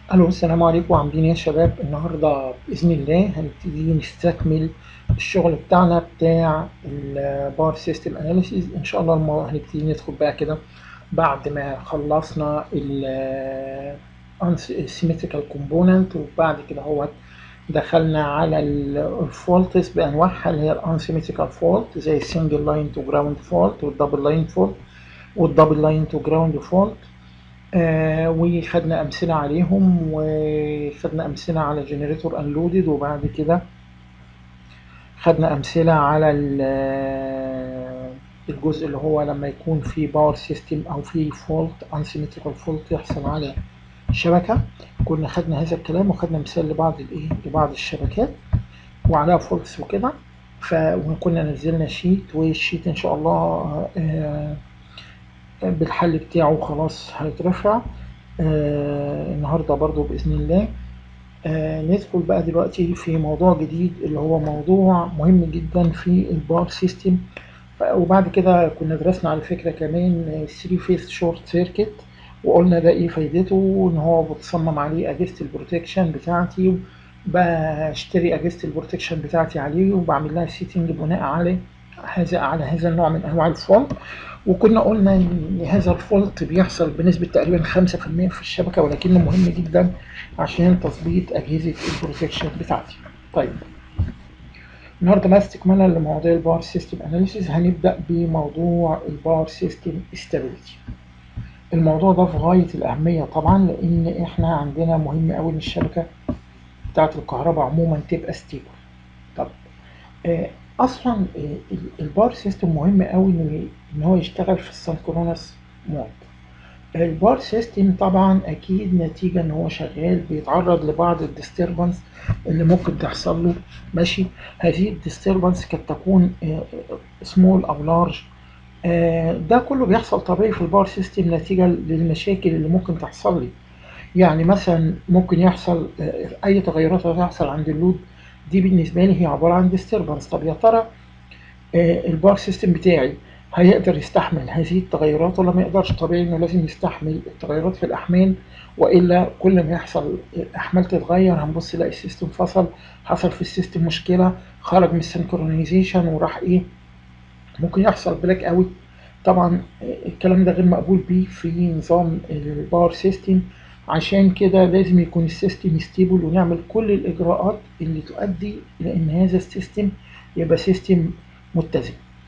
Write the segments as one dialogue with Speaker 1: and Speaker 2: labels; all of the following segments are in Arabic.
Speaker 1: الو، السلام عليكم. عاملين ايه يا شباب؟ النهارده باذن الله هنبتدي نستكمل الشغل بتاعنا بتاع البار سيستم اناليسيز. ان شاء الله هنبتدي ندخل بقى كده بعد ما خلصنا السيمتريكال كومبوننت، وبعد كده هو دخلنا على الفولتس بانواعها اللي هي الانسيمتريكال فولت زي السنجل لاين تو جراوند فولت والدبل لاين فولت والدبل لاين تو جراوند فولت. وخدنا أمثلة عليهم، وخدنا أمثلة على جنريتور انلودد، وبعد كده خدنا أمثلة على الجزء اللي هو لما يكون في باور سيستم أو في فولت انسيمتريكال فولت يحصل على الشبكة. كنا خدنا هذا الكلام وخدنا مثال لبعض الشبكات وعليها فولتس وكده. وكنا نزلنا شيت، والشيت إن شاء الله بالحل بتاعه خلاص هيترفع النهاردة برضو بإذن الله. ندخل بقى دلوقتي في موضوع جديد اللي هو موضوع مهم جدا في البار سيستم. وبعد كده كنا درسنا على فكرة كمان 3 فيس شورت سيركت، وقلنا ده ايه فايدته، ان هو بتصمم عليه اجهزة البروتكشن بتاعتي، بشتري اجهزة البروتكشن بتاعتي عليه وبعمل لها سيتنج بناء على هذا النوع من انواع الفولت. وكنا قلنا ان هذا الفولت بيحصل بنسبة تقريبا 5% في الشبكة، ولكنه مهم جدا عشان تظبيط اجهزة البروتكشن بتاعتي. طيب، النهارده بقى استكمالا لمواضيع الباور سيستم اناليسيز هنبدأ بموضوع الباور سيستم استابيليتي. الموضوع ده في غاية الأهمية طبعا، لأن احنا عندنا مهم أوي إن الشبكة بتاعة الكهرباء عموما تبقى ستيبل. طب أصلا الباور سيستم مهم أوي إن هو يشتغل في السنكرونس مود. البار سيستم طبعا اكيد نتيجة ان هو شغال بيتعرض لبعض الديستربنس اللي ممكن تحصل له. ماشي، هذه الديستربنس قد تكون سمول او لارج. ده كله بيحصل طبيعي في البار سيستم نتيجة للمشاكل اللي ممكن تحصل لي. يعني مثلا ممكن يحصل اي تغيرات هتحصل عند اللود، دي بالنسبة لي هي عبارة عن ديستربنس. طب يا ترى البار سيستم بتاعي هيقدر يستحمل هذه التغيرات ولا ما يقدرش؟ طبيعي انه لازم يستحمل التغيرات في الاحمال، والا كل ما يحصل احمال تتغير هنبص نلاقي السيستم فصل، حصل في السيستم مشكله، خرج من السنكرونايزيشن وراح ايه، ممكن يحصل بلاك اوت. طبعا الكلام ده غير مقبول بيه في نظام الباور سيستم. عشان كده لازم يكون السيستم ستيبل، ونعمل كل الاجراءات اللي تؤدي الى ان هذا السيستم يبقى سيستم متزن.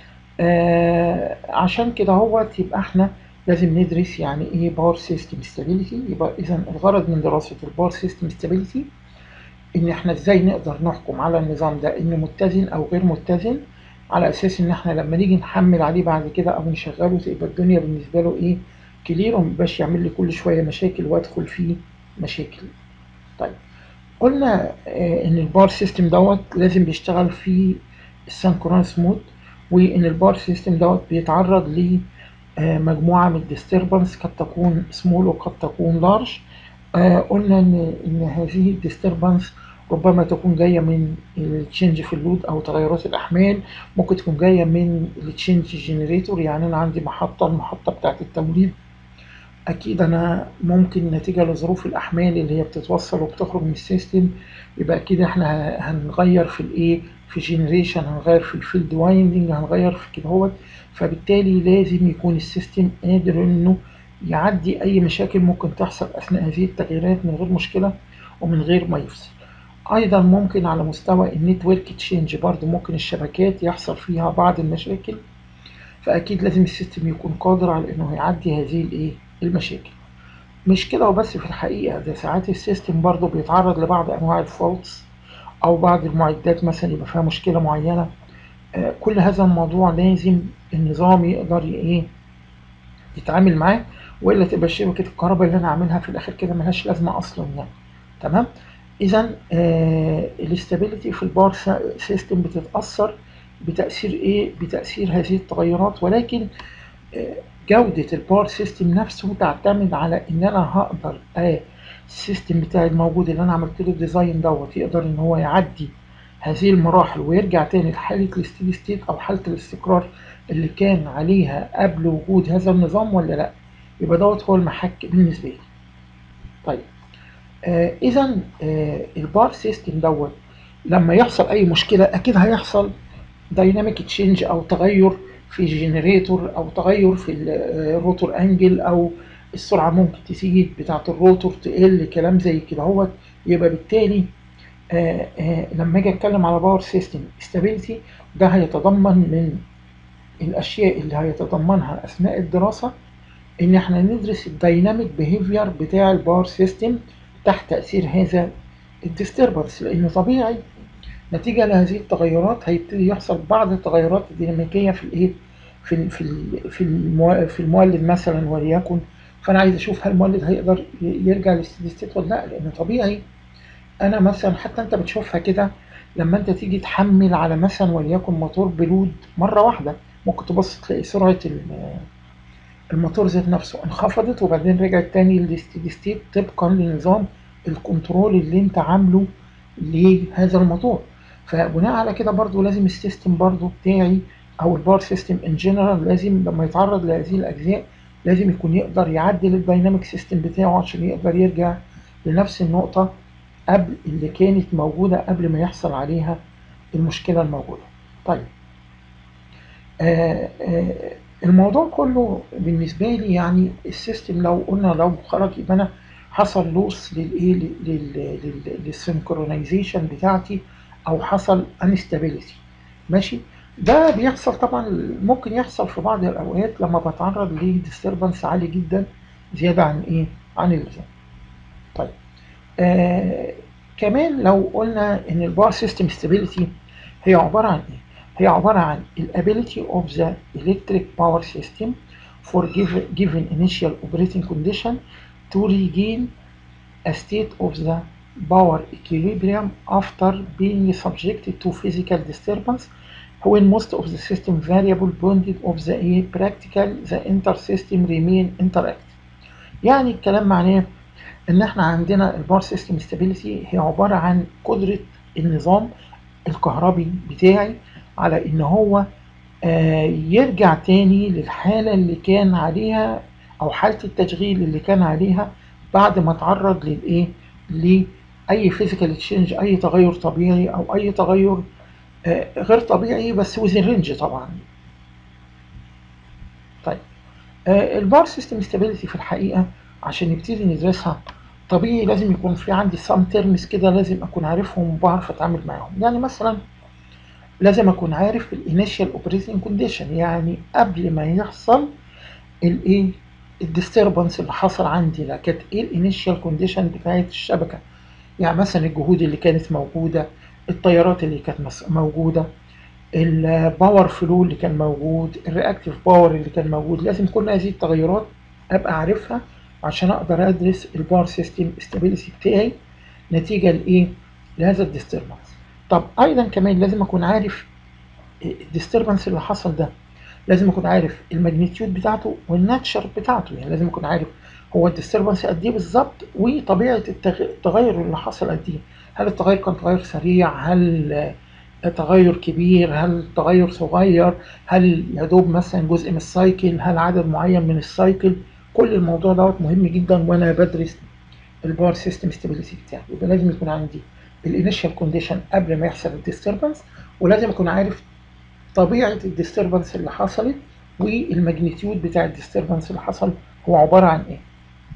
Speaker 1: عشان كده يبقى احنا لازم ندرس يعني ايه باور سيستم ستابيليتي. يبقى اذا الغرض من دراسة الباور سيستم ستابيليتي ان احنا ازاي نقدر نحكم على النظام ده انه متزن او غير متزن، على اساس ان احنا لما نيجي نحمل عليه بعد كده او نشغله تبقى الدنيا بالنسبة له ايه، كلير، ومبقاش يعمل لي كل شوية مشاكل وادخل فيه مشاكل. طيب، قلنا ان الباور سيستم لازم بيشتغل في السنكرونس مود، وان الباور سيستم بيتعرض لمجموعه من الديستربنس قد تكون سمول وقد تكون لارج. قلنا ان هذه الديستربنس ربما تكون جايه من التشنج في اللود او تغيرات الاحمال، ممكن تكون جايه من التشنج جنريتور. يعني انا عندي المحطه بتاعه التوليد، اكيد انا ممكن نتيجة لظروف الاحمال اللي هي بتتوصل وبتخرج من السيستم، يبقى اكيد احنا هنغير في الايه، في جنريشن، هنغير في الفيلد وايندنج، هنغير في كده هوت. فبالتالي لازم يكون السيستم قادر انه يعدي اي مشاكل ممكن تحصل اثناء هذه التغييرات من غير مشكلة ومن غير ما يفصل. ايضا ممكن على مستوى النتورك تشينج برضو ممكن الشبكات يحصل فيها بعض المشاكل، فاكيد لازم السيستم يكون قادر على انه يعدي هذه المشاكل. مش كده وبس، في الحقيقة ده ساعات السيستم برضو بيتعرض لبعض انواع الفولتس او بعض المعدات مثلا يبقى فيها مشكلة معينة. كل هذا الموضوع لازم النظام يقدر يتعامل معاه، والا تبقى شبكة الكهرباء اللي انا عاملها في الاخر كده ملهاش لازمة اصلا يعني. تمام. اذا الاستابيليتي في الباور سيستم بتتأثر بتأثير ايه، بتأثير هذه التغيرات. ولكن جودة الباور سيستم نفسه تعتمد على ان انا هقدر السيستم بتاعي الموجود اللي انا عملت له ديزاين يقدر ان هو يعدي هذه المراحل ويرجع تاني لحالة الستيدي ستيت او حالة الاستقرار اللي كان عليها قبل وجود هذا النظام ولا لا. يبقى هو المحك بالنسبة لي. طيب، اذا البار سيستم دوت لما يحصل اي مشكله اكيد هيحصل دايناميك تشينج او تغير في الجنريتور او تغير في الروتور انجل او السرعه ممكن تزيد بتاعه الروتور تقل كلام زي كده هو. يبقى بالتالي لما اجي اتكلم على باور سيستم استابيليتي ده هيتضمن من الاشياء اللي هيتضمنها اثناء الدراسه ان احنا ندرس الدايناميك بيهيفير بتاع الباور سيستم تحت تاثير هذا الديستربنس، لان طبيعي نتيجه لهذه التغيرات هيبتدي يحصل بعض التغيرات الديناميكيه في الايه في المولد مثلا وليكن. فانا عايز اشوف هل المولد هيقدر يرجع للستيدي ستيت ولا لا، لان طبيعي انا مثلا حتى انت بتشوفها كده لما انت تيجي تحمل على مثلا وليكن موتور بلود مره واحده ممكن تبص تلاقي سرعه الموتور ذات نفسه انخفضت وبعدين رجعت تاني للستيدي ستيت طبقا لنظام الكنترول اللي انت عامله لهذا الموتور. فبناء على كده برضو لازم السيستم برضو بتاعي او الباور سيستم ان جنرال لازم لما يتعرض لهذه الاجزاء لازم يكون يقدر يعدل الدايناميك سيستم بتاعه عشان يقدر يرجع لنفس النقطة قبل اللي كانت موجودة قبل ما يحصل عليها المشكلة الموجودة. طيب الموضوع كله بالنسبة لي يعني السيستم لو قلنا لو خرج يبقى أنا حصل لوس للإيه للسنكرونايزيشن بتاعتي أو حصل انستابيليتي. ماشي. ده بيحصل طبعا ممكن يحصل في بعض الأوقات لما بتعرض لديستربنس عالي جدا زيادة عن إيه عن اللزوم. طيب كمان لو قلنا إن الباور سيستم ستابيليتي هي عبارة عن إيه؟ هي عبارة عن ability of the electric power system for given initial operating condition to regain a state of the power equilibrium after being subjected to physical disturbance when most of the system variable bounded of the practical the inter-system remain interact. يعني الكلام معناه ان احنا عندنا الباور سيستم ستابيليتي هي عبارة عن قدرة النظام الكهربي بتاعي على ان هو يرجع تاني للحالة اللي كان عليها او حالة التشغيل اللي كان عليها بعد ما تعرض للايه لأي فيزيكال تشينج اي تغير طبيعي او اي تغير غير طبيعي بس وزن رينج طبعا. طيب الباور سيستم ستابيليتي في الحقيقة عشان نبتدي ندرسها طبيعي لازم يكون في عندي سام تيرمز كده لازم اكون عارفهم وبعرف اتعامل معاهم. يعني مثلا لازم اكون عارف الانيشال اوبريتنج كونديشن يعني قبل ما يحصل الايه الديستربنس اللي حصل عندي ده كانت ايه الانيشال كونديشن بتاعت الشبكه. يعني مثلا الجهود اللي كانت موجوده التيارات اللي كانت موجوده الباور فلو اللي كان موجود الرياكتيف باور اللي كان موجود. لازم كل هذه التغيرات ابقى عارفها عشان اقدر ادرس الباور سيستم استابيليتي بتاعي نتيجه لايه لهذا الديستربنس. طب ايضا كمان لازم اكون عارف الديستربنس اللي حصل ده لازم اكون عارف الماجنتيود بتاعته والناتشر بتاعته. يعني لازم اكون عارف هو الديستربنس قد ايه بالظبط وطبيعه التغير اللي حصل قد ايه. هل التغير كان تغير سريع هل تغير كبير هل تغير صغير هل يا دوب مثلا جزء من السايكل هل عدد معين من السايكل. كل الموضوع دوت مهم جدا وانا بدرس الباور سيستم ستابيليتي بتاعي. يبقى لازم يكون عندي الانيشال كونديشن قبل ما يحصل الديستربنس ولازم اكون عارف طبيعه الديستربنس اللي حصلت والماجنتيود بتاع الديستربنس اللي حصل هو عباره عن ايه.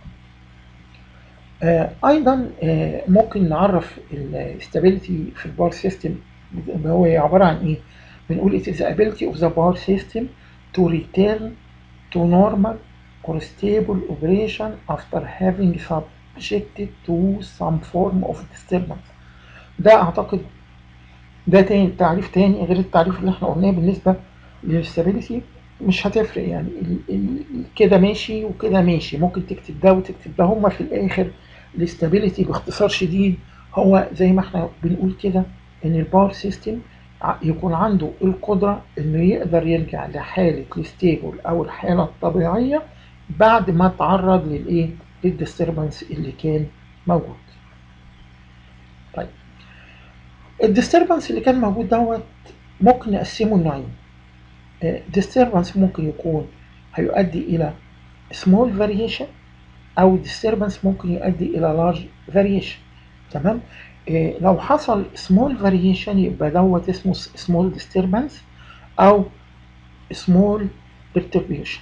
Speaker 1: ايضا ممكن نعرف الاستابيليتي في الباور سيستم هو عباره عن ايه. بنقول it is the ability of the power system to return to normal or stable operation after having subjected to some form of disturbance. ده اعتقد ده تاني تعريف تاني غير التعريف اللي احنا قلناه بالنسبه للستابيليتي. مش هتفرق يعني كده ماشي وكده ماشي ممكن تكتب ده وتكتب ده. هما في الاخر الاستابيليتي باختصار شديد هو زي ما احنا بنقول كده ان الباور سيستم يكون عنده القدره انه يقدر يرجع لحاله الستيبل او الحاله الطبيعيه بعد ما تعرض للايه للديستربنس اللي كان موجود. طيب الديستربنس اللي كان موجود دوت ممكن نقسمه لنوعين. disturbance ممكن يكون هيؤدي إلى small variation او disturbance ممكن يؤدي الى large variation. تمام. لو حصل small variation يبقى دوت اسمه small disturbance او small perturbation،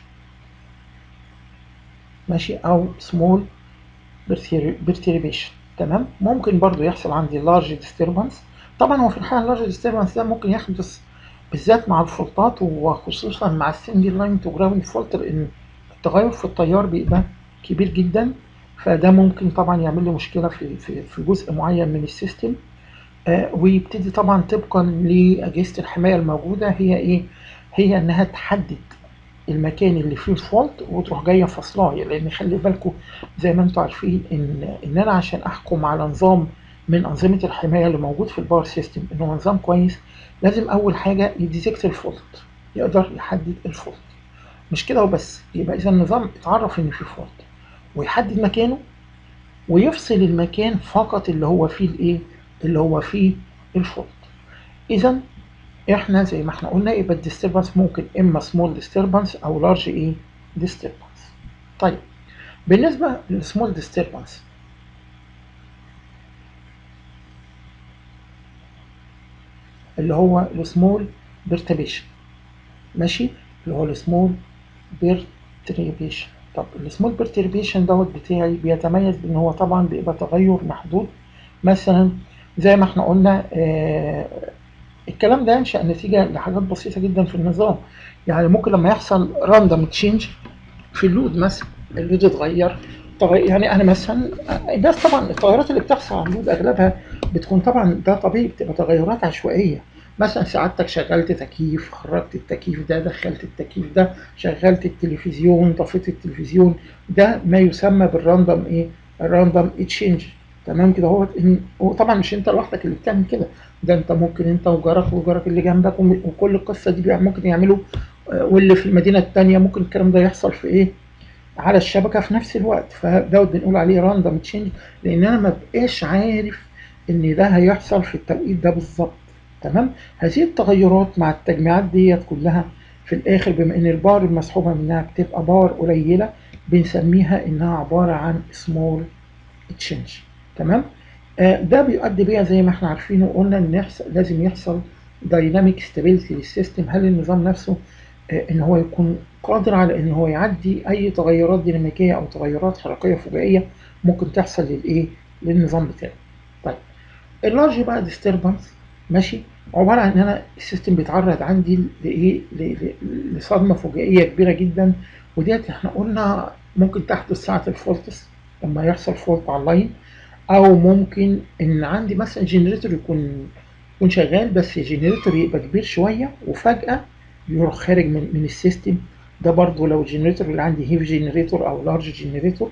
Speaker 1: ماشي، او small perturbation. تمام. ممكن برضو يحصل عندي large disturbance. طبعا هو في الحالة large disturbance ده ممكن يحدث بالذات مع الفولتات وخصوصا مع السنجل لاين تو جراوند فولت، لان التغير في التيار بيبقى كبير جدا، فده ممكن طبعا يعمل لي مشكلة في جزء معين من السيستم. ويبتدي طبعا طبقا لأجهزة الحماية الموجودة هي ايه؟ هي انها تحدد المكان اللي فيه الفولت وتروح جايه فاصلاه، لان خلي بالكم زي ما انتم عارفين ان انا عشان احكم على نظام من انظمه الحمايه اللي موجود في الباور سيستم انه نظام كويس، لازم اول حاجه يديتكت الفولت، يقدر يحدد الفولت. مش كده وبس، يبقى اذا النظام اتعرف ان في فولت ويحدد مكانه ويفصل المكان فقط اللي هو فيه الايه؟ اللي هو فيه الفولت. اذا احنا زي ما احنا قلنا يبقى الديستربنس ممكن اما سمول ديستربنس او لارج ايه ديستربنس. طيب بالنسبه للسمول ديستربنس، اللي هو السمول بيرتربيشن، ماشي، اللي هو السمول بيرتربيشن. طب السمول بيرتربيشن دوت بتاعي بيتميز بان هو طبعا بيبقى تغير محدود. مثلا زي ما احنا قلنا الكلام ده ينشأ نتيجة لحاجات بسيطة جدا في النظام. يعني ممكن لما يحصل راندوم تشينج في اللود، مثلا اللود اتغير، يعني انا مثلا ده طبعا التغيرات اللي بتحصل على اللود اغلبها بتكون طبعا ده طبيعي، بتبقى تغيرات عشوائيه. مثلا سعادتك شغلت تكييف، خرجت التكييف ده، دخلت التكييف ده، شغلت التلفزيون، طفيت التلفزيون، ده ما يسمى بالراندوم ايه؟ الراندوم تشينج. تمام كده. هو وطبعا مش انت لوحدك اللي بتعمل كده، ده انت ممكن انت وجارك وجارك اللي جنبك وكل القصه دي ممكن يعملوا، واللي في المدينه الثانيه ممكن الكلام ده يحصل في ايه؟ على الشبكه في نفس الوقت. فدوت بنقول عليه راندوم تشينج، لان انا ما بقاش عارف ان ده هيحصل في التوقيت ده بالظبط. تمام. هذه التغيرات مع التجميعات ديت كلها في الاخر، بما ان الباور المسحوبه منها بتبقى باور قليله، بنسميها انها عباره عن سمول تشينج. تمام. ده بيؤدي بيها زي ما احنا عارفين وقلنا ان لازم يحصل دايناميك ستابيليتي للسيستم. هل النظام نفسه ان هو يكون قادر على ان هو يعدي اي تغيرات ديناميكيه او تغيرات حركيه فجائيه ممكن تحصل للايه؟ للنظام بتاعي. طيب اللارج بقى ديستربنس، ماشي، عباره عن ان انا السيستم بيتعرض عندي لايه؟ لصدمه فجائيه كبيره جدا، وديت احنا قلنا ممكن تحدث ساعه الفولتس لما يحصل فولت على اللاين، او ممكن ان عندي مثلا جنريتور يكون شغال، بس الجنريتور يبقى كبير شويه وفجاه يروح خارج من السيستم. ده برضو لو الجنريتور اللي عندي هيف جنريتور او لارج جنريتور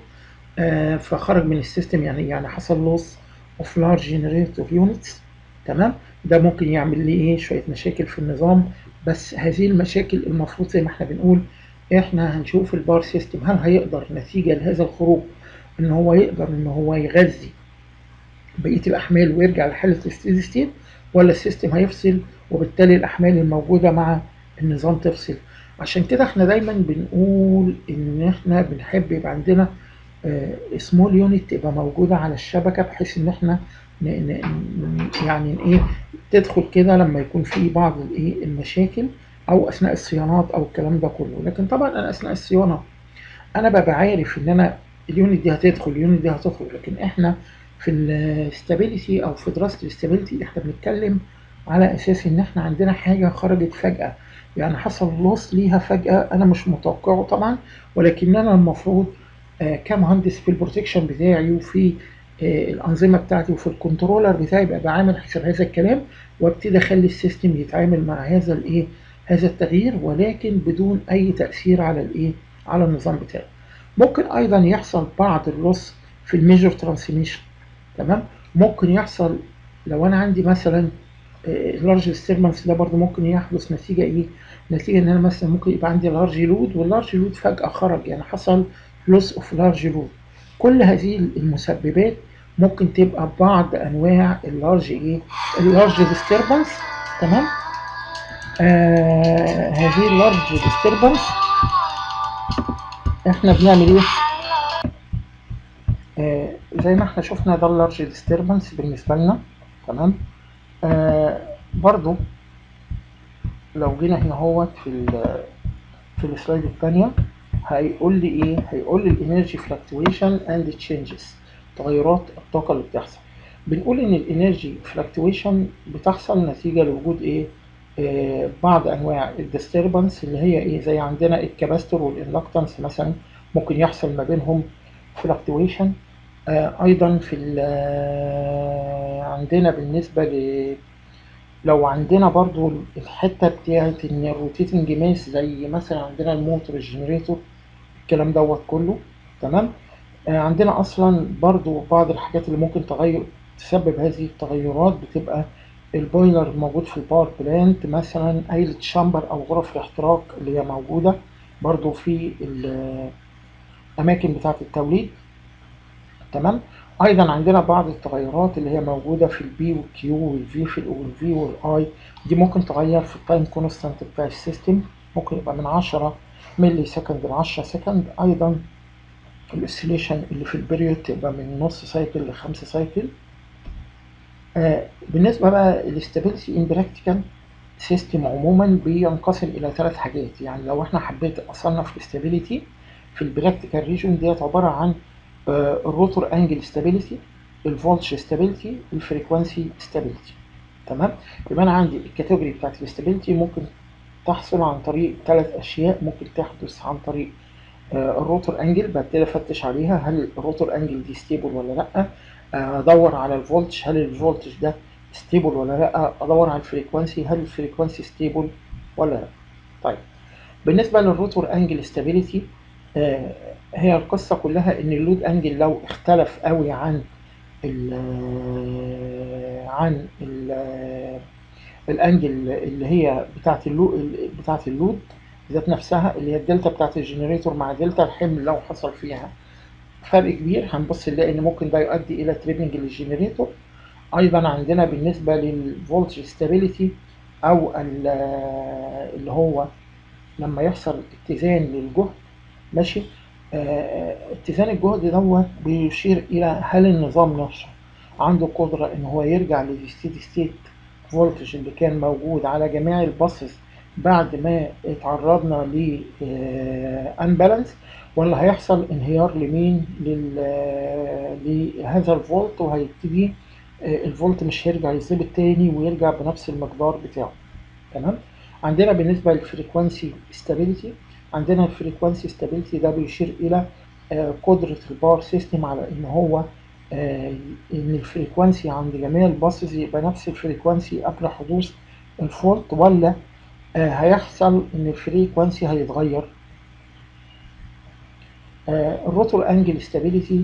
Speaker 1: فخرج من السيستم، يعني حصل لوس اوف لارج جنريتور يونتس. تمام. ده ممكن يعمل لي ايه؟ شويه مشاكل في النظام. بس هذه المشاكل المفروض زي ما احنا بنقول احنا هنشوف الباور سيستم هل هيقدر نتيجه لهذا الخروج ان هو يقدر ان هو يغذي بقيه الاحمال ويرجع لحاله الستيدي ستيت، ولا السيستم هيفصل وبالتالي الاحمال الموجوده مع النظام تفصل. عشان كده احنا دايما بنقول ان احنا بنحب يبقى عندنا سمول يونت تبقى موجوده على الشبكه، بحيث ان احنا يعني ايه تدخل كده لما يكون في بعض الايه المشاكل او اثناء الصيانات او الكلام ده كله. لكن طبعا انا اثناء الصيانه انا ببقى عارف ان انا اليونت دي هتدخل، اليونت دي هتخرج. لكن احنا في الاستابيليتي او في دراسه الاستابيليتي احنا بنتكلم على اساس ان احنا عندنا حاجه خرجت فجاه، يعني حصل لوس ليها فجاه انا مش متوقعه طبعا، ولكن انا المفروض كمهندس في البروتكشن بتاعي وفي الانظمه بتاعتي وفي الكنترولر بتاعي ببقى عامل حساب هذا الكلام، وابتدي اخلي السيستم يتعامل مع هذا الايه؟ هذا التغيير، ولكن بدون اي تاثير على الايه؟ على النظام بتاعي. ممكن ايضا يحصل بعض اللوس في الميجر ترانسميشن. تمام. ممكن يحصل لو انا عندي مثلا اللارج ديستربنس، ده برضو ممكن يحدث نتيجه ايه؟ نتيجه ان انا مثلا ممكن يبقى عندي لارج لود واللارج لود فجاه خرج، يعني حصل لوس اوف لارج لود. كل هذه المسببات ممكن تبقى بعض انواع اللارج ايه؟ اللارج ديستربنس. تمام. هذه اللارج ديستربنس احنا بنعمل ايه؟ زي ما احنا شفنا ده اللارج ديستربنس بالنسبة لنا. تمام. برضو لو جينا هنا اهوت في السلايد الثانية هيقول لي ايه؟ هيقول لي الانرجي فلكتويشن اند تشينجز، تغيرات الطاقة اللي بتحصل. بنقول ان الانرجي فلكتويشن بتحصل نتيجة لوجود ايه؟ بعض انواع الديستربنس اللي هي ايه؟ زي عندنا الكاباستور والاندكتنس مثلا ممكن يحصل ما بينهم فلكتويشن. ايضا في عندنا بالنسبة لو عندنا برضو الحتة بتاعت ان الروتيتنج ماس زي مثلا عندنا الموتور الجنريتور الكلام دوت كله. تمام. عندنا اصلا برضو بعض الحاجات اللي ممكن تسبب هذه التغيرات بتبقى البويلر الموجود في الباور بلانت مثلا، اي تشامبر او غرف الاحتراق اللي هي موجودة برضو في الاماكن بتاعة التوليد. تمام. ايضا عندنا بعض التغيرات اللي هي موجوده في البي والكيو والفي في والفي والاي، دي ممكن تغير في التايم كونستانت بتاع السيستم، ممكن يبقى من 10 ملي سكند ل 10 سكند. ايضا الاوسيليشن اللي في البريود تبقى من نص سايكل ل5 سايكل. بالنسبه بقى الاستابيليتي ان براكتيكال سيستم عموما بينقسم الى 3 حاجات. يعني لو احنا حبيت اصنف الاستابيليتي في البراكتيكال ريجون ديت عباره عن الروتور انجل ستابيليتي، الفولتج ستابيليتي، الفريكوانسي ستابيليتي. تمام. يبقى انا عندي الكاتيجوري بتاعت الاستابيليتي ممكن تحصل عن طريق 3 اشياء. ممكن تحدث عن طريق الروتور انجل، ببتدي افتش عليها هل الروتور انجل دي ستيبل ولا لا. ادور على الفولتج، هل الفولتج ده ستيبل ولا لا. ادور على الفريكوانسي، هل الفريكوانسي ستيبل ولا لا. طيب بالنسبه للروتور انجل ستابيليتي، هي القصه كلها ان اللود انجل لو اختلف قوي عن الانجل اللي هي بتاعه اللود ذات نفسها، اللي هي الدلتا بتاعه الجنريتور مع دلتا الحمل، لو حصل فيها فرق كبير هنبص نلاقي ان ممكن ده يؤدي الى تريبنج للجنريتور. ايضا عندنا بالنسبه للفولتج ستابيليتي او اللي هو لما يحصل اتزان للجهد. ماشي. اتزان الجهد دوت بيشير الى هل النظام نفسه عنده قدرة ان هو يرجع للستيدي ستيت فولتج اللي كان موجود على جميع الباصز بعد ما اتعرضنا ل انبالانس، ولا هيحصل انهيار لمين لهذا الفولت وهيبتدي الفولت مش هيرجع يظبط تاني ويرجع بنفس المقدار بتاعه. تمام. عندنا بالنسبة للفريكوانسي ستابيليتي، عندنا الفريكوانسي ستابيليتي ده بيشير إلى قدرة الباور سيستم على إن هو إن الفريكوانسي عند جميع الباصز يبقى نفس الفريكوانسي قبل حدوث الفولت، ولا هيحصل إن الفريكوانسي هيتغير. الروتور أنجل ستابيليتي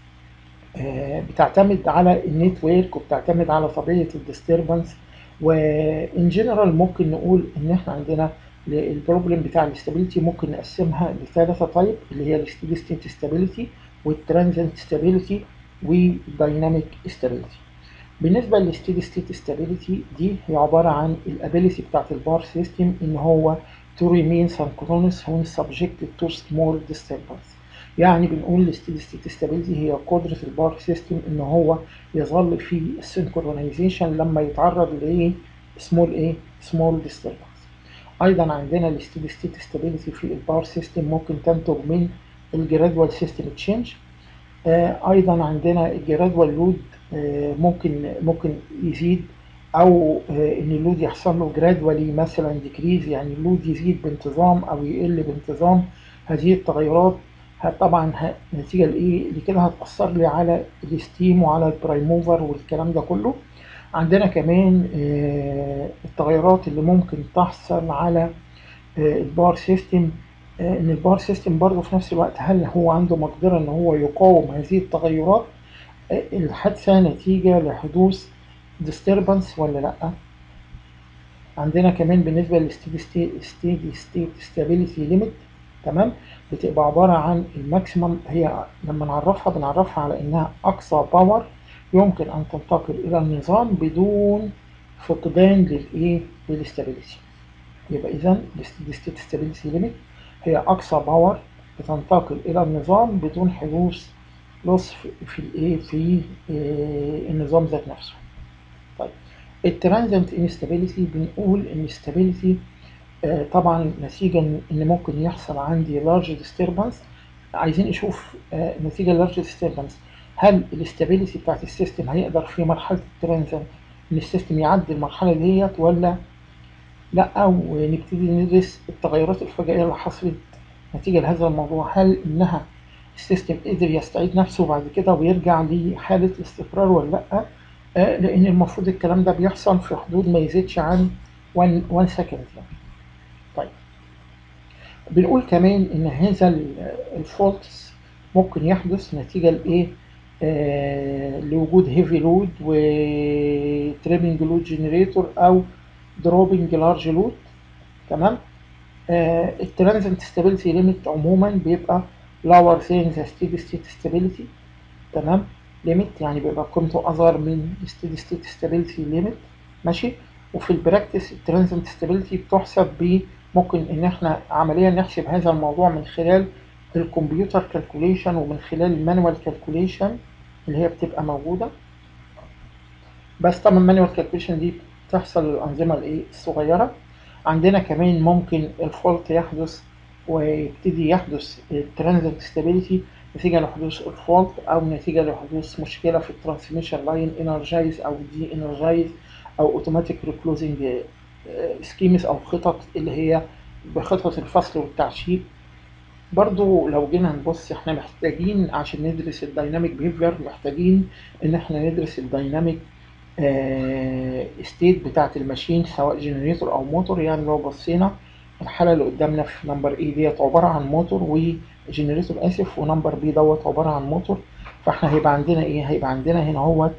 Speaker 1: بتعتمد على النتورك وبتعتمد على طبيعة الديستربنس. وإن جنرال ممكن نقول إن إحنا عندنا البروبلم بتاع الاستابيليتي ممكن نقسمها لثلاثة تايب، اللي هي الستيدي ستيت ستابيليتي والترانزنت ستابيليتي والدايناميك ستابيليتي. بالنسبة للستيدي ستيت ستابيليتي دي هي عبارة عن الابيليتي بتاعت البار سيستم إن هو to remain synchronous when subjected to small disturbance. يعني بنقول الستيدي ستيت ستابيليتي هي قدرة البار سيستم إن هو يظل في السنكرونايزيشن لما يتعرض ل small disturbance. أيضا عندنا الستيدي ستيت ستابيليتي في الباور سيستم ممكن تنتج من الجرادوال سيستم تشينج. ايضا عندنا الجرادوال لود ممكن يزيد، او ان اللود يحصل له جرادوالي مثلا ديكريز، يعني اللود يزيد بانتظام او يقل بانتظام. هذه التغيرات طبعا نتيجه لايه لكده هتاثر لي على الستيم وعلى البرايم موفر والكلام ده كله. عندنا كمان التغيرات اللي ممكن تحصل على الباور سيستم، ان الباور سيستم برضه في نفس الوقت هل هو عنده مقدرة ان هو يقاوم هذه التغيرات الحادثة نتيجة لحدوث disturbance ولا لا. عندنا كمان بالنسبة للستيدي ستيت ستابيليتي ليميت، تمام، بتبقى عبارة عن الماكسيمم. هي لما بنعرفها على انها اقصى باور يمكن ان تنتقل الى النظام بدون فقدان للاستابيليتي. يبقى إذا الستيدي ستيت ستابيليتي ليميت هي أقصى باور بتنتقل إلى النظام بدون حدوث لوس في الايه في النظام ذات نفسه. طيب الترانزنت انستابيليتي بنقول ان stability طبعا نتيجة ان ممكن يحصل عندي large disturbance. عايزين نشوف نتيجة large disturbance هل الاستابيليتي بتاعت السيستم هيقدر في مرحلة الترانزنت ان السيستم يعدي المرحلة ديت ولا لا، ونبتدي ندرس التغيرات الفجائية اللي حصلت نتيجة لهذا الموضوع. هل انها السيستم قدر يستعيد نفسه بعد كده ويرجع لحالة الاستقرار ولا لا؟ لان المفروض الكلام ده بيحصل في حدود ما يزيدش عن 1 سكند يعني. طيب بنقول كمان ان هذا الفولتس ممكن يحدث نتيجة لايه؟ لوجود هيفي لود وتريبنج لود جنريتور او دروبنج لارج لود. تمام. الترانزنت ستابيليتي ليميت عموما بيبقى lower than the steady state stability. تمام. ليميت يعني بيبقى قيمته اصغر من steady state stability ليميت. ماشي. وفي البراكتس الترانزنت ستابيليتي بتحسب ب ممكن ان احنا عمليا نحسب هذا الموضوع من خلال الكمبيوتر كالكوليشن ومن خلال المانوال كالكوليشن اللي هي بتبقى موجوده. بس طبعا المانوال كالكوليشن دي بتحصل للانظمه الايه الصغيره. عندنا كمان ممكن الفولت يحدث ويبتدي يحدث الترانزنت ستابيليتي نتيجه لحدوث الفولت او نتيجه لحدوث مشكله في الترانسميشن لاين انرجايز او دي انرجايز او اوتوماتيك ريكلوزنج سكيمز او خطط اللي هي بخطط الفصل والتعشيق. برضو لو جينا نبص احنا محتاجين عشان ندرس الدايناميك بيهيفير محتاجين ان احنا ندرس الدايناميك ستيت بتاعت الماشين سواء جنريتور او موتور. يعني لو بصينا الحاله اللي قدامنا في نمبر اي ديت عباره عن موتور وجنريتور اسف، ونمبر بي دوت عباره عن موتور. فاحنا هيبقى عندنا ايه؟ هيبقى عندنا هنا هو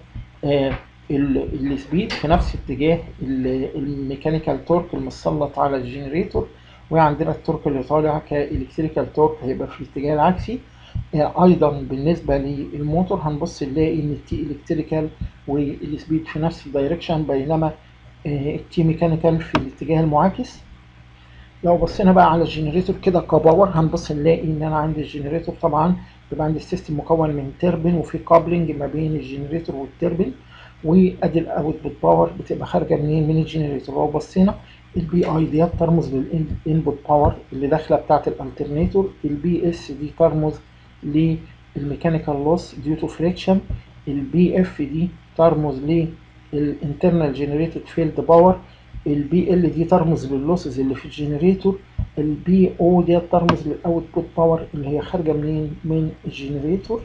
Speaker 1: السبيد في نفس اتجاه الميكانيكال تورك المسلط على الجنريتور، وعندنا التورك اللي طالع كالكتريكال تورك هيبقى في الاتجاه العكسي. ايضا بالنسبه للموتور هنبص نلاقي ان التي الكتريكال والسبيد في نفس الدايركشن بينما التي ميكانيكال في الاتجاه المعاكس. لو بصينا بقى على الجنريتور كده كباور هنبص نلاقي ان انا عندي الجنريتور طبعا بيبقى عندي السيستم مكون من تربين وفي كابلنج ما بين الجنريتور والتربين، وادي الاوتبوت باور بتبقى خارجه منين؟ من الجنريتور. لو بصينا البي اي ديت ترمز للانبوت باور اللي داخله بتاعه الالترنيتور، البي اس دي ترمز للميكانيكال لوس ديو تو فريكشن، البي اف دي ترمز للانترنال جنريتد فيلد باور، البي ال دي ترمز لللوسز اللي في الجنريتور، البي او دي ترمز للاوتبوت باور اللي هي خارجه منين؟ من الجنريتور.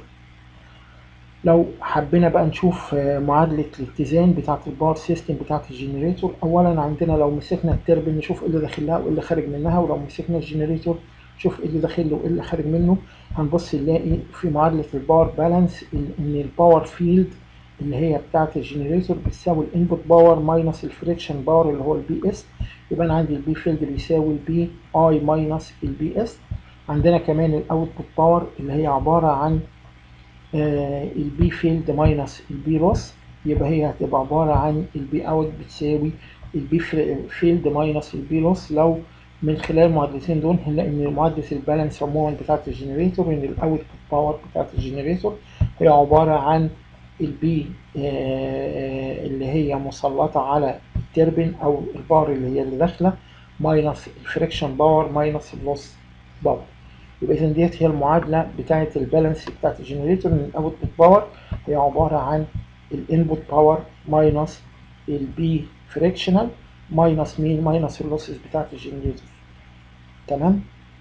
Speaker 1: لو حبينا بقى نشوف معادله الاتزان بتاعه الباور سيستم بتاعه الجنريتور، اولا عندنا لو مسكنا التربين نشوف ايه اللي داخل لها وايه اللي خارج منها، ولو مسكنا الجنريتور نشوف ايه اللي داخل له وايه اللي خارج منه. هنبص نلاقي في معادله الباور بالانس ان الباور فيلد اللي هي بتاعه الجنريتور بتساوي الانبوت باور ماينس الفريكشن باور اللي هو البي اس. يبقى انا عندي البي فيلد بيساوي البي اي ماينس البي اس. عندنا كمان الاوتبوت باور اللي هي عباره عن البي فيلد ماينس البي لوس، يبقى هي هتبقى عباره عن البي اوت بتساوي البي فيلد ماينس البي لوس. لو من خلال المعادلتين دول هنلاقي ان معادله البالانس عموما بتاعه الجنريتور ان الاوتبوت باور بتاعه الجنريتور هي عباره عن البي اللي هي مسلطه على التربين او الباور اللي هي اللي داخله ماينس الفريكشن باور ماينس اللوس باور. يبقى اذا ديت هي المعادله بتاعه البالانس بتاعه الجنريتور ان الاوتبوت باور هي عباره عن الانبوت باور ماينس البي فريكشنال ماينس مين؟ ماينس اللوسز بتاعه الجنريتور. تمام.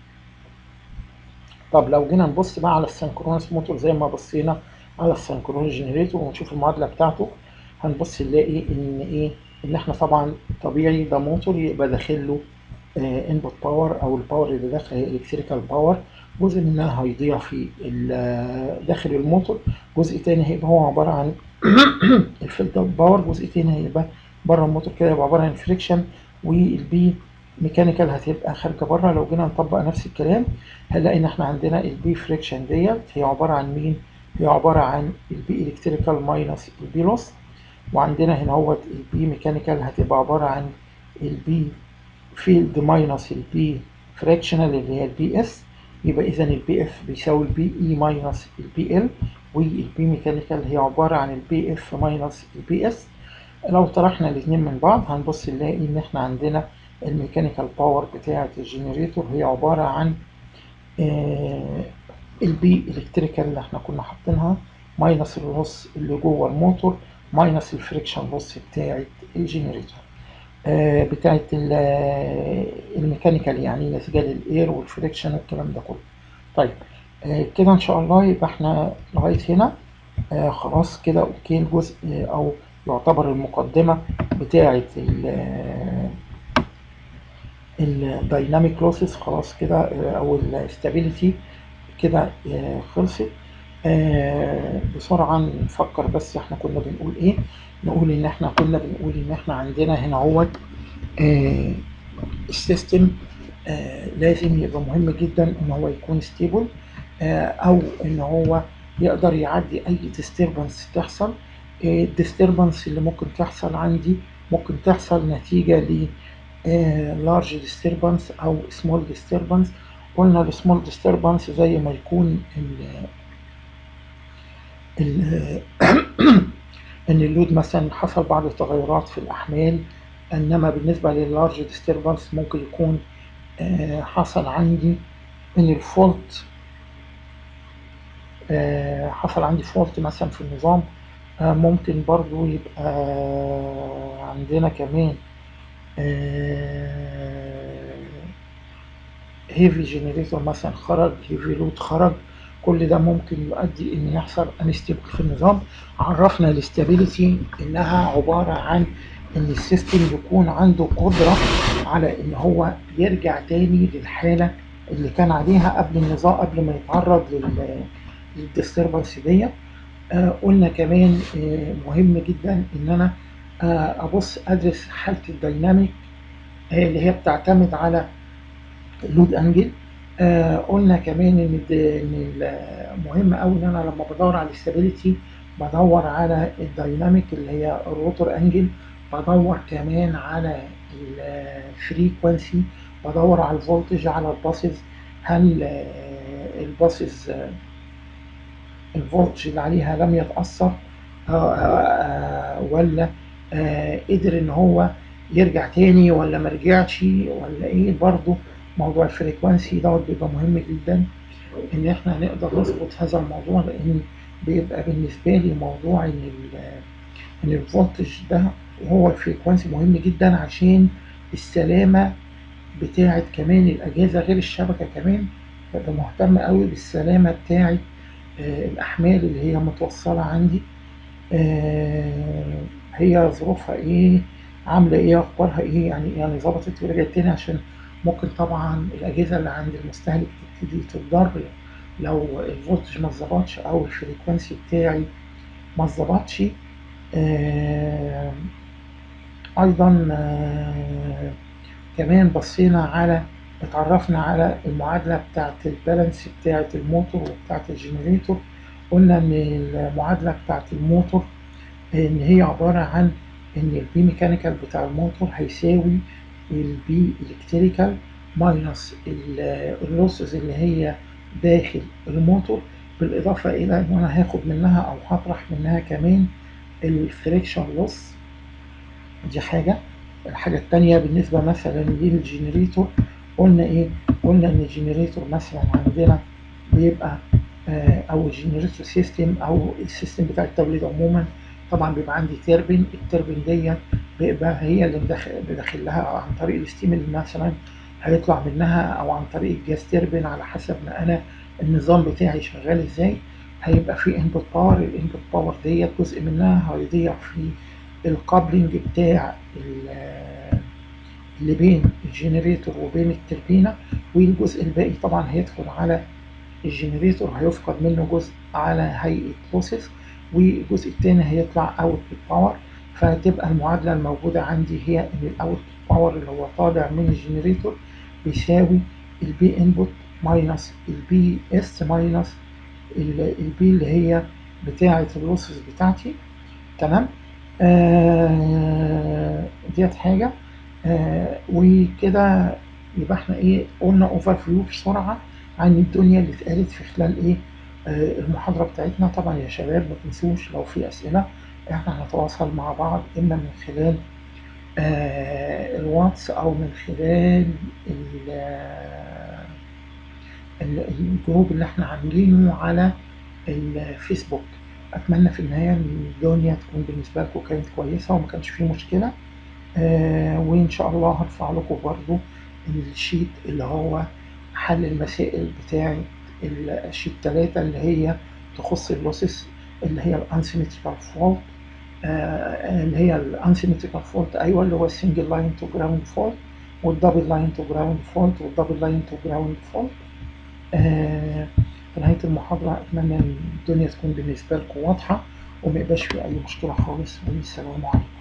Speaker 1: طب لو جينا نبص بقى على السنكرونس موتور زي ما بصينا على السنكرونس جنريتور ونشوف المعادله بتاعته، هنبص نلاقي ان ايه؟ ان احنا طبعا طبيعي ده موتور يبقى داخل له انبوت باور او الباور اللي داخل هي الكتريكال باور، جزء منها هيضيع في داخل الموتور، جزء تاني هيبقى هو عباره عن الفيلد باور، جزء تاني هيبقى بره الموتور كده يبقى عباره عن فريكشن، والبي ميكانيكال هتبقى خارجه بره. لو جينا نطبق نفس الكلام هنلاقي ان احنا عندنا البي فريكشن ديت هي عباره عن مين؟ هي عباره عن البي الكتريكال ماينس البي لوس، وعندنا هنا هو البي ميكانيكال هتبقى عباره عن البي فيلد ماينس البي فريكشنال اللي هي البي اس. يبقى اذا البي اف بيساوي البي اي ماينس البي ال، والبي ميكانيكال هي عبارة عن البي اف ماينس البي اس. لو طرحنا الاتنين من بعض هنبص نلاقي ان احنا عندنا الميكانيكال باور بتاعة الجنريتور هي عبارة عن البي الكتريكال اللي احنا كنا حاطينها ماينس اللوس اللي جوه الموتور ماينس الفريكشن لوس بتاعة الجنريتور بتاعة الميكانيكال، يعني نسجال الاير والفريكشن والكلام ده كله. طيب كده ان شاء الله يبقى احنا لغاية هنا خلاص كده اوكي. الجزء او يعتبر المقدمة بتاعة الدايناميك لوسز خلاص كده او الاستابيليتي كده خلصت. بسرعة نفكر بس احنا كنا بنقول ايه. نقول ان احنا كنا بنقول ان احنا عندنا هنا هو السيستم لازم يبقى مهم جدا ان هو يكون ستيبل او ان هو يقدر يعدي اي ديستربنس تحصل. الديستربنس اللي ممكن تحصل عندي ممكن تحصل نتيجة ل large disturbance او small disturbance. قلنا السمول disturbance زي ما يكون ان اللود مثلا حصل بعض التغيرات في الاحمال، انما بالنسبه لللارج ديستربنس ممكن يكون حصل عندي ان الفولت حصل عندي فولت مثلا في النظام. ممكن برضو يبقى عندنا كمان هيفي جنريتور مثلا خرج، هيفي لود خرج. كل ده ممكن يؤدي ان يحصل انستيبل في النظام. عرفنا الاستابيليتي انها عبارة عن ان السيستم يكون عنده قدرة على ان هو يرجع تاني للحالة اللي كان عليها قبل النظام، قبل ما يتعرض للديستربنس دي. قلنا كمان مهم جدا ان انا ابص ادرس حالة الديناميك اللي هي بتعتمد على اللود انجل. قلنا كمان ان مهم قوي ان انا لما بدور على الاستابيليتي بدور على الدايناميك اللي هي الروتور انجل، بدور كمان على الفريكونسي، بدور على الفولتج على الباسز. هل الباسز الفولتج اللي عليها لم يتأثر ولا قدر ان هو يرجع تاني ولا مرجعش ولا ايه. برضو موضوع الفريكوانسي دوت بيبقى مهم جدا ان احنا نقدر نظبط هذا الموضوع، لان بيبقى بالنسبة لي موضوع ان الفولتج ده وهو الفريكوانسي مهم جدا عشان السلامة بتاعت كمان الأجهزة غير الشبكة. كمان ببقى مهتم قوي بالسلامة بتاعت الأحمال اللي هي متوصلة عندي، هي ظروفها ايه، عاملة ايه، اخبارها ايه، يعني ظبطت ورجعت تاني. عشان ممكن طبعا الأجهزة اللي عند المستهلك تبتدي تتضر لو الفولتج ما اتظبطش او الفريكوانسي بتاعي ما اتظبطش. ايضا كمان بصينا على اتعرفنا على المعادلة بتاعت البالانس بتاعت الموتور وبتاعت الجنريتور. قلنا ان المعادلة بتاعت الموتور ان هي عبارة عن ان البي ميكانيكال بتاع الموتور هيساوي البي الكتريكال ماينس اللوسز اللي هي داخل الموتور، بالاضافة الى ان انا هاخد منها او هطرح منها كمان الفريكشن لوس. دي حاجة. الحاجة التانية بالنسبة مثلا للجنريتور قلنا ايه؟ قلنا ان الجنريتور مثلا عندنا بيبقى او الجنريتور سيستم او السيستم بتاع التوليد عموما طبعا بيبقى عندي تربين. التربين دي بيبقى هي اللي بداخل لها عن طريق الستيم اللي مثلا هيطلع منها او عن طريق الجاز تربين على حسب ما انا النظام بتاعي شغال ازاي. هيبقى في انبوت باور، الانبوت باور دي جزء منها هيضيع في الكابلنج بتاع اللي بين الجنريتور وبين التربينة، والجزء الباقي طبعا هيدخل على الجنريتور هيفقد منه جزء على هيئة لوسز، والجزء التاني هيطلع اوت باور. فتبقى المعادلة الموجودة عندي هي ان الاوت باور اللي هو طالع من الجنريتور بيساوي البي انبوت ماينس البي اس ماينس البي اللي هي بتاعة اللوسز بتاعتي. تمام. ديت حاجة. وكده يبقى احنا ايه قلنا اوفر فيو بسرعة عن الدنيا اللي اتقالت في خلال ايه المحاضرة بتاعتنا طبعا يا شباب ما تنسوش لو في أسئلة احنا هنتواصل مع بعض إما من خلال الواتس أو من خلال الجروب اللي احنا عاملينه على الفيسبوك. أتمنى في النهاية إن الدنيا تكون بالنسبة لكم كانت كويسة وما كانش فيه مشكلة. وإن شاء الله هرفع لكم برضو الشيت اللي هو حل المسائل بتاعة الشيت 3 اللي هي تخص اللوسس اللي هي الانسيمتريكال فولت، اللي هي الانسيمتريكال فولت، ايوه، اللي هو السنجل لاين تو جراوند فولت والدبل لاين تو جراوند فولت والدبل لاين تو جراوند فولت. في نهاية المحاضرة أتمنى إن الدنيا تكون بالنسبة لكم واضحة وما يبقاش في أي مشكلة خالص، والسلام عليكم.